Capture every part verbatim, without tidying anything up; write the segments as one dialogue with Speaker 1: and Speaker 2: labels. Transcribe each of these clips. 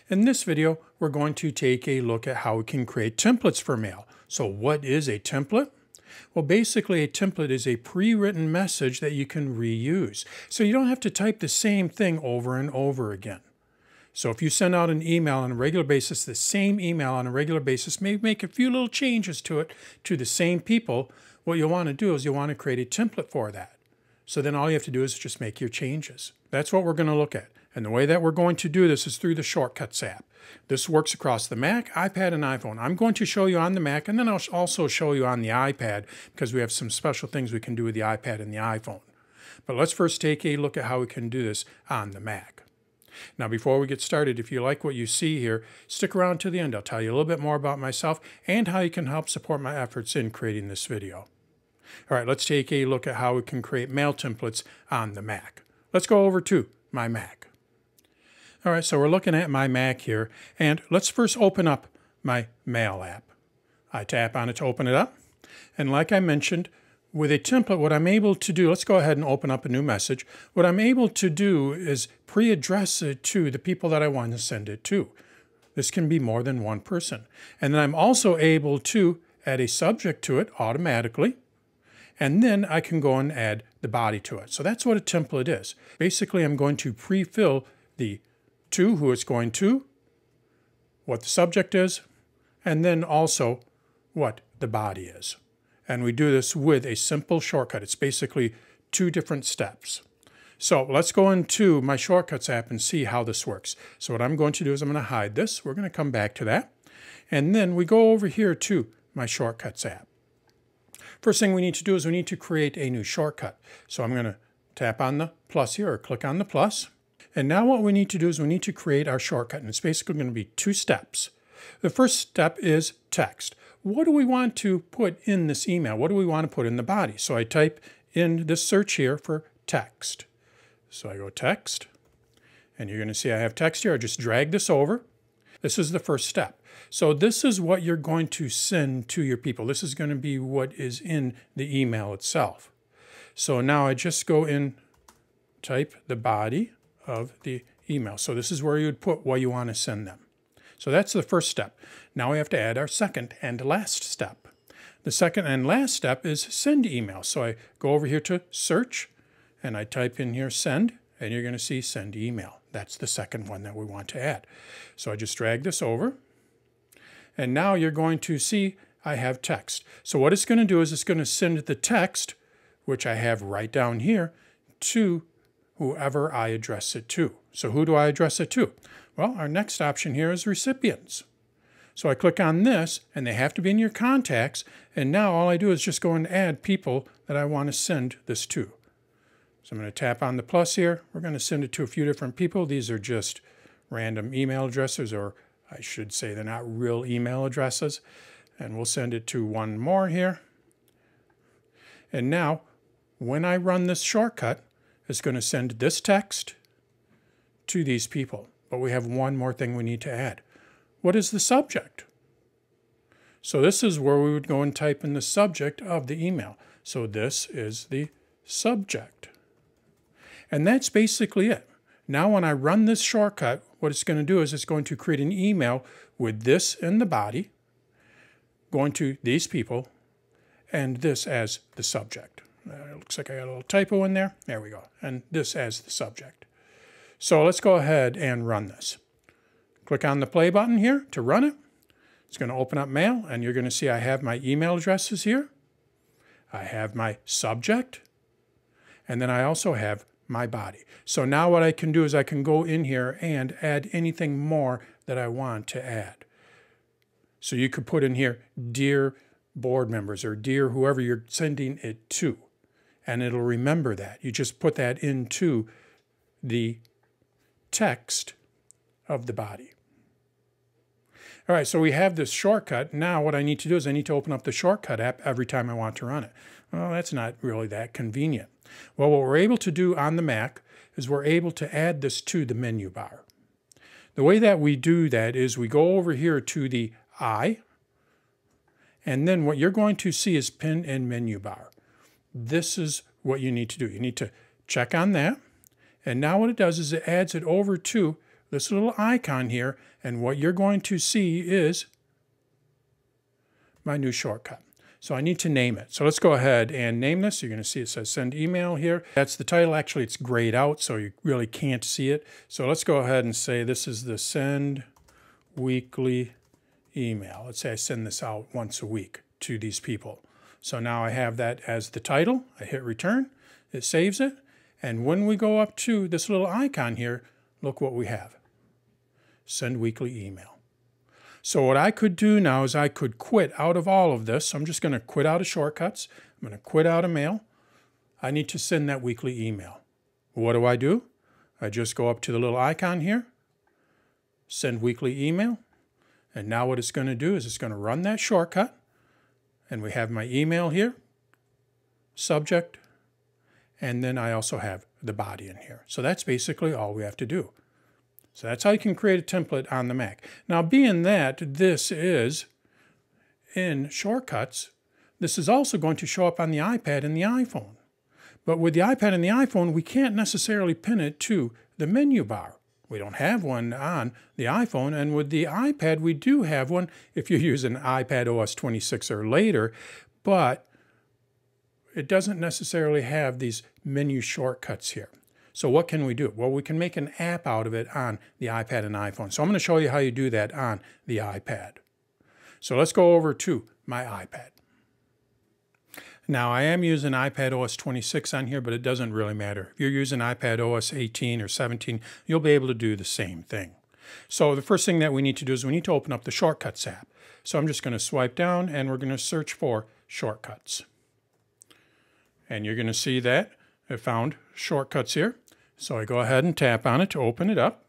Speaker 1: In this video, we're going to take a look at how we can create templates for mail. So what is a template? Well, basically a template is a pre-written message that you can reuse. So you don't have to type the same thing over and over again. So if you send out an email on a regular basis, the same email on a regular basis, maybe make a few little changes to it to the same people, what you'll want to do is you'll want to create a template for that. So then all you have to do is just make your changes. That's what we're going to look at. And the way that we're going to do this is through the Shortcuts app. This works across the Mac, iPad, and iPhone. I'm going to show you on the Mac, and then I'll also show you on the iPad because we have some special things we can do with the iPad and the iPhone. But let's first take a look at how we can do this on the Mac. Now, before we get started, if you like what you see here, stick around to the end. I'll tell you a little bit more about myself and how you can help support my efforts in creating this video. All right, let's take a look at how we can create mail templates on the Mac. Let's go over to my Mac. All right, so we're looking at my Mac here, and let's first open up my Mail app. I tap on it to open it up, and like I mentioned, with a template, what I'm able to do, let's go ahead and open up a new message. What I'm able to do is pre-address it to the people that I want to send it to. This can be more than one person. And then I'm also able to add a subject to it automatically, and then I can go and add the body to it. So that's what a template is. Basically, I'm going to pre-fill the to, who it's going to, what the subject is, and then also what the body is. And we do this with a simple shortcut. It's basically two different steps. So let's go into my Shortcuts app and see how this works. So what I'm going to do is I'm going to hide this. We're going to come back to that. And then we go over here to my Shortcuts app. First thing we need to do is we need to create a new shortcut. So I'm going to tap on the plus here, or click on the plus. And now what we need to do is we need to create our shortcut. And it's basically going to be two steps. The first step is text. What do we want to put in this email? What do we want to put in the body? So I type in this search here for text. So I go text, and you're going to see I have text here. I just drag this over. This is the first step. So this is what you're going to send to your people. This is going to be what is in the email itself. So now I just go in, type the body of the email. So this is where you would put what you want to send them. So that's the first step. Now we have to add our second and last step. The second and last step is send email. So I go over here to search, and I type in here send, and you're going to see send email. That's the second one that we want to add. So I just drag this over, and now you're going to see I have text. So what it's going to do is it's going to send the text, which I have right down here, to whoever I address it to. So who do I address it to? Well, our next option here is recipients. So I click on this, and they have to be in your contacts, and now all I do is just go and add people that I want to send this to. So I'm going to tap on the plus here. We're going to send it to a few different people. These are just random email addresses, or I should say they're not real email addresses. And we'll send it to one more here. And now, when I run this shortcut, it's going to send this text to these people. But we have one more thing we need to add. What is the subject? So this is where we would go and type in the subject of the email. So this is the subject. And that's basically it. Now when I run this shortcut, what it's going to do is it's going to create an email with this in the body, going to these people, and this as the subject. Uh, it looks like I got a little typo in there. There we go. And this as the subject. So let's go ahead and run this. Click on the play button here to run it. It's going to open up Mail, and you're going to see I have my email addresses here. I have my subject, and then I also have my body. So now what I can do is I can go in here and add anything more that I want to add. So you could put in here, dear board members, or dear whoever you're sending it to, and it'll remember that. You just put that into the text of the body. All right, so we have this shortcut. Now what I need to do is I need to open up the Shortcut app every time I want to run it. Well, that's not really that convenient. Well, what we're able to do on the Mac is we're able to add this to the menu bar. The way that we do that is we go over here to the I, and then what you're going to see is Pin and Menu Bar. This is what you need to do. You need to check on that, and now what it does is it adds it over to this little icon here, and what you're going to see is my new shortcut. So I need to name it. So let's go ahead and name this. You're going to see it says send email here. That's the title. Actually, it's grayed out, so you really can't see it. So let's go ahead and say this is the send weekly email. Let's say I send this out once a week to these people. So now I have that as the title. I hit return. It saves it. And when we go up to this little icon here, look what we have. Send weekly email. So what I could do now is I could quit out of all of this. So I'm just going to quit out of shortcuts. I'm going to quit out of mail. I need to send that weekly email. What do I do? I just go up to the little icon here, send weekly email. And now what it's going to do is it's going to run that shortcut. And we have my email here, subject, and then I also have the body in here. So that's basically all we have to do. So that's how you can create a template on the Mac. Now, being that this is in shortcuts, this is also going to show up on the iPad and the iPhone. But with the iPad and the iPhone, we can't necessarily pin it to the menu bar. We don't have one on the iPhone, and with the iPad, we do have one if you use an iPad O S twenty-six or later, but it doesn't necessarily have these menu shortcuts here. So what can we do? Well, we can make an app out of it on the iPad and iPhone. So I'm going to show you how you do that on the iPad. So let's go over to my iPad. Now, I am using iPad O S twenty-six on here, but it doesn't really matter. If you're using iPad O S eighteen or seventeen, you'll be able to do the same thing. So the first thing that we need to do is we need to open up the Shortcuts app. So I'm just going to swipe down, and we're going to search for Shortcuts. And you're going to see that I found Shortcuts here. So I go ahead and tap on it to open it up.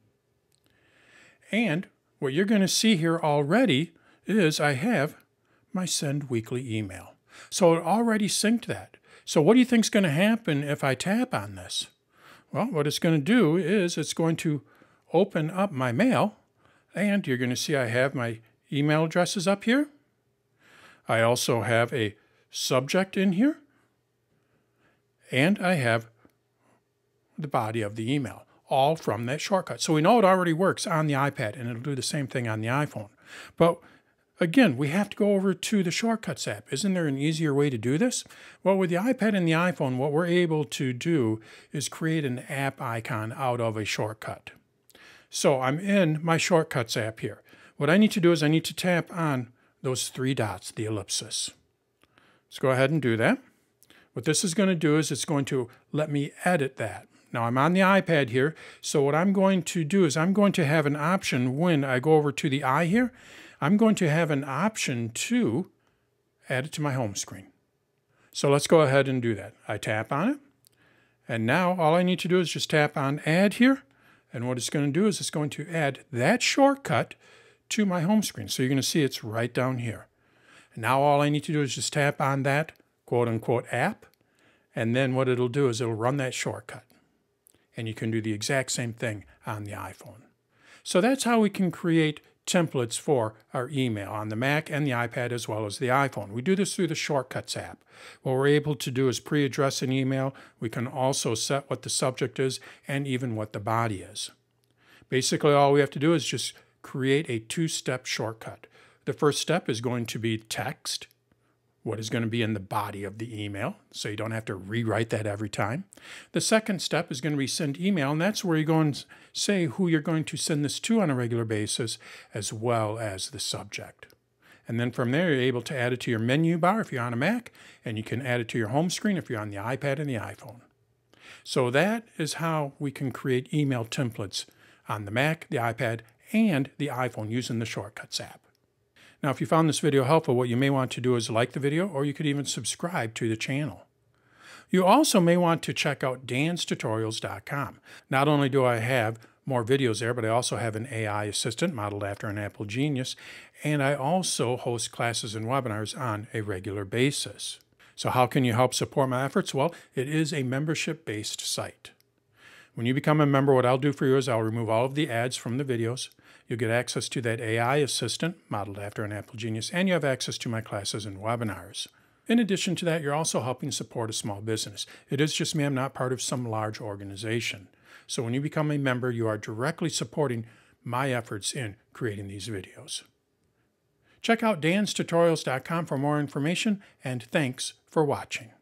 Speaker 1: And what you're going to see here already is I have my send weekly email. So it already synced that. So what do you think is going to happen if I tap on this? Well, what it's going to do is it's going to open up my mail, and you're going to see I have my email addresses up here. I also have a subject in here, and I have the body of the email, all from that shortcut. So we know it already works on the iPad, and it'll do the same thing on the iPhone. But again, we have to go over to the Shortcuts app. Isn't there an easier way to do this? Well, with the iPad and the iPhone, what we're able to do is create an app icon out of a shortcut. So I'm in my Shortcuts app here. What I need to do is I need to tap on those three dots, the ellipsis. Let's go ahead and do that. What this is going to do is it's going to let me edit that. Now I'm on the iPad here, so what I'm going to do is I'm going to have an option when I go over to the eye here. I'm going to have an option to add it to my home screen. So let's go ahead and do that. I tap on it, and now all I need to do is just tap on Add here, and what it's going to do is it's going to add that shortcut to my home screen. So you're going to see it's right down here. And now all I need to do is just tap on that quote-unquote app, and then what it'll do is it'll run that shortcut. And you can do the exact same thing on the iPhone. So that's how we can create templates for our email on the Mac and the iPad as well as the iPhone. We do this through the Shortcuts app. What we're able to do is pre-address an email. We can also set what the subject is and even what the body is. Basically, all we have to do is just create a two-step shortcut. The first step is going to be text, what is going to be in the body of the email, so you don't have to rewrite that every time. The second step is going to be send email, and that's where you go and say who you're going to send this to on a regular basis, as well as the subject. And then from there, you're able to add it to your menu bar if you're on a Mac, and you can add it to your home screen if you're on the iPad and the iPhone. So that is how we can create email templates on the Mac, the iPad, and the iPhone using the Shortcuts app. Now, if you found this video helpful, what you may want to do is like the video, or you could even subscribe to the channel. You also may want to check out dans tutorials dot com. Not only do I have more videos there, but I also have an A I assistant modeled after an Apple Genius, and I also host classes and webinars on a regular basis. So how can you help support my efforts? Well, it is a membership-based site. When you become a member, what I'll do for you is I'll remove all of the ads from the videos. You'll get access to that A I assistant modeled after an Apple Genius, and you have access to my classes and webinars. In addition to that, you're also helping support a small business. It is just me. I'm not part of some large organization. So when you become a member, you are directly supporting my efforts in creating these videos. Check out dans tutorials dot com for more information, and thanks for watching.